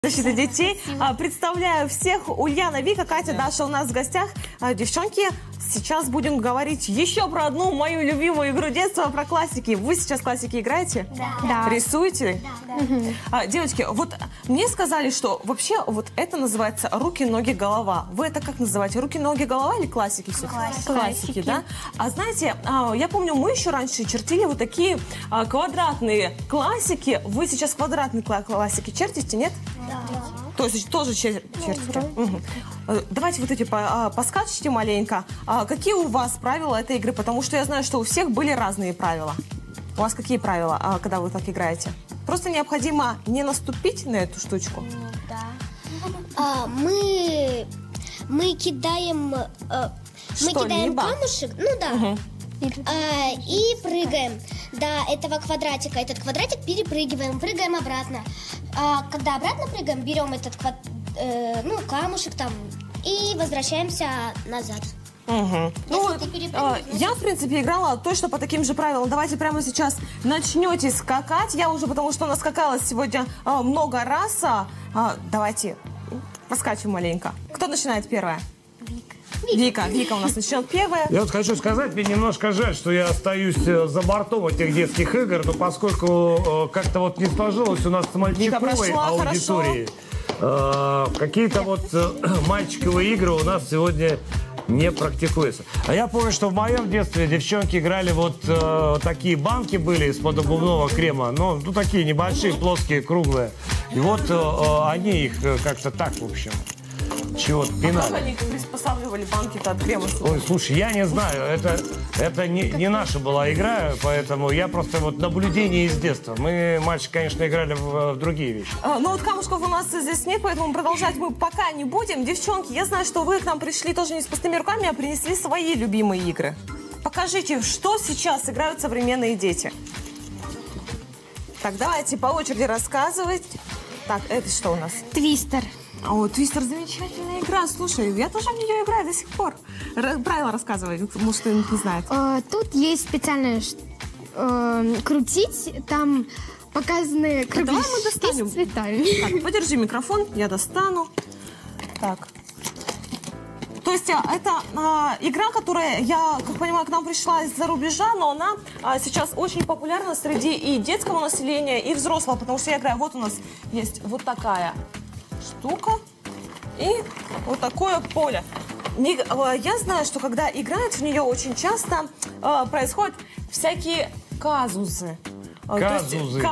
Защиты детей. Представляю всех. Ульяна, Вика, Катя, Даша у нас в гостях. Девчонки, сейчас будем говорить еще про одну мою любимую игру детства, про классики. Вы сейчас классики играете? Да. Рисуете? Да. Девочки, вот мне сказали, что вообще вот это называется руки, ноги, голова. Вы это как называете? Руки, ноги, голова или классики? Классики, да? А знаете, я помню, мы еще раньше чертили вот такие квадратные классики. Вы сейчас квадратные классики чертите, нет? Да. То есть тоже чертите? Угу. Давайте вот эти поскачете маленько. Какие у вас правила этой игры? Потому что я знаю, что у всех были разные правила. У вас какие правила, когда вы так играете? Просто необходимо не наступить на эту штучку. Да. Мы кидаем, камушек, и прыгаем до этого квадратика. Этот квадратик перепрыгиваем, прыгаем обратно. Когда обратно прыгаем, берем этот камушек там и возвращаемся назад. Я, в принципе, играла точно по таким же правилам. Давайте прямо сейчас начнете скакать. Я уже, потому что наскакалась сегодня много раз. Давайте поскачем маленько. Кто начинает первая? Вика у нас начнет первая. Я вот хочу сказать, мне немножко жаль, что я остаюсь за бортом этих детских игр, но поскольку как-то вот не сложилось у нас с мальчиковой аудиторией, какие-то вот мальчиковые игры у нас сегодня не практикуются. А я помню, что в моем детстве девчонки играли вот такие банки были из-под обувного крема, ну такие небольшие, плоские, круглые. И вот они их как-то так, в общем, чего-то пинали. А как они приспосабливали банки-то от крема? Ой, слушай, я не знаю, это не наша была игра, поэтому я просто вот наблюдение из детства. Мы, мальчики, конечно, играли в другие вещи. Ну вот камушков у нас здесь нет, поэтому продолжать мы пока не будем. Девчонки, я знаю, что вы к нам пришли тоже не с пустыми руками, а принесли свои любимые игры. Покажите, что сейчас играют современные дети. Так, давайте по очереди рассказывать. Так, это что у нас? Твистер. О, Твистер замечательная игра. Слушай, я тоже в нее играю до сих пор. Правила рассказывай, может, кто-нибудь не знает. Тут есть специальное крутить, там показаны круги с цветами. Так, подержи микрофон, я достану. Так. То есть это игра, которая, я как понимаю, к нам пришла из-за рубежа, но она сейчас очень популярна среди и детского населения, и взрослого, потому что я играю, вот у нас есть вот такая штука и вот такое поле. Я знаю, что когда играют в нее, очень часто происходят всякие казусы. Казусы.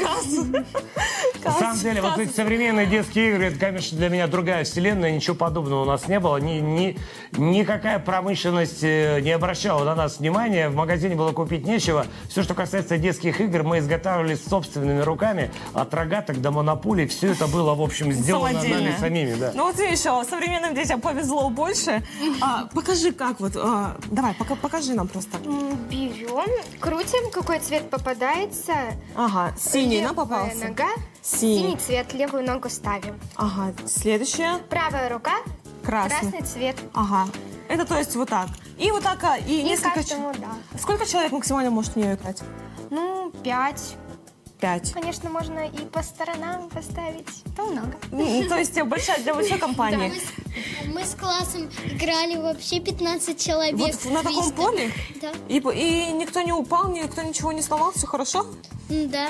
На самом деле, вот эти современные детские игры, это, конечно, для меня другая вселенная, ничего подобного у нас не было. Никакая промышленность не обращала на нас внимания, в магазине было купить нечего. Все, что касается детских игр, мы изготавливали собственными руками, от рогаток до монополий. Все это было, в общем, сделано нами самими. Да. Ну вот видишь, современным детям повезло больше. Покажи, как вот. Давай, покажи нам просто. Берем, крутим, какой цвет попадается. Ага, синий нам попался. Нога, синий цвет, левую ногу ставим. Ага, следующая. Правая рука, красный цвет. Ага, это то есть вот так. И вот так, и несколько... Каждому, да. Сколько человек максимально может в нее играть? 5. 5. Конечно, можно и по сторонам поставить. То много. То есть для большой компании. Мы с классом играли вообще 15 человек. Вот на таком поле? Да. И никто не упал, никто ничего не сломал, все хорошо? Да.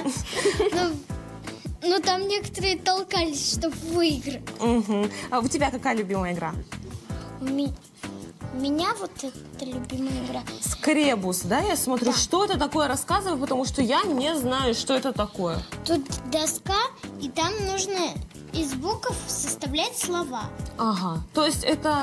Но там некоторые толкались, чтобы выиграть. А у тебя какая любимая игра? У меня вот эта любимая игра. Скребус, да? Я смотрю, что это такое, рассказывай, потому что я не знаю, что это такое. Тут доска, и там нужно из букв составлять слова. Ага, то есть это...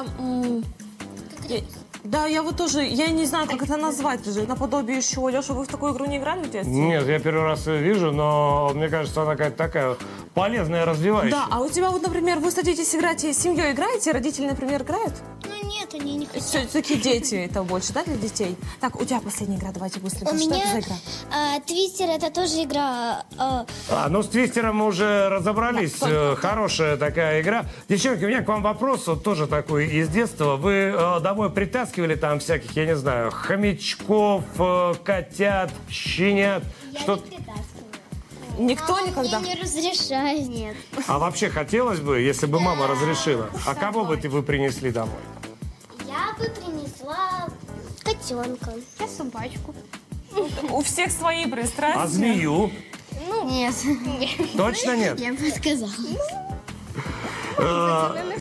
Да, я вот тоже, я не знаю, как это назвать уже, наподобие чего. Леша, вы в такую игру не играли в детстве? Нет, я первый раз ее вижу, но мне кажется, она какая-то такая полезная, развивающая. Да, а у тебя вот, например, вы садитесь играть, и с семьей играете, родители, например, играют? Ну нет, они не хотят. Все-таки дети это больше, да, для детей? Так, у тебя последняя игра, давайте быстренько. У что меня это за игра? Твистер, это тоже игра. Ну с Твистером мы уже разобрались. Хорошая такая игра. Девчонки, у меня к вам вопрос, вот тоже такой из детства. Вы домой притаскивали там всяких, я не знаю, хомячков, котят, щенят? Я что... не притаскиваю. Никто никогда? Мне не разрешает. Нет. А вообще хотелось бы, если бы мама разрешила? А кого бы вы принесли домой? Я бы принесла котенка. Я собачку. У всех свои пристрастия. А змею? Нет. Точно нет? Я бы сказала.